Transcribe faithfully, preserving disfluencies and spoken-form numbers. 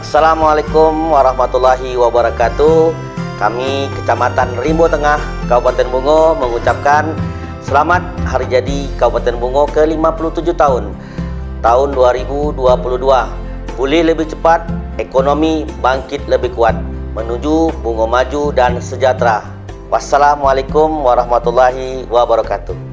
Assalamualaikum warahmatullahi wabarakatuh. Kami Kecamatan Rimbo Tengah, Kabupaten Bungo mengucapkan selamat hari jadi Kabupaten Bungo ke lima puluh tujuh tahun, tahun dua ribu dua puluh dua. Pulih lebih cepat, ekonomi bangkit lebih kuat, menuju Bungo maju dan sejahtera. Wassalamualaikum warahmatullahi wabarakatuh.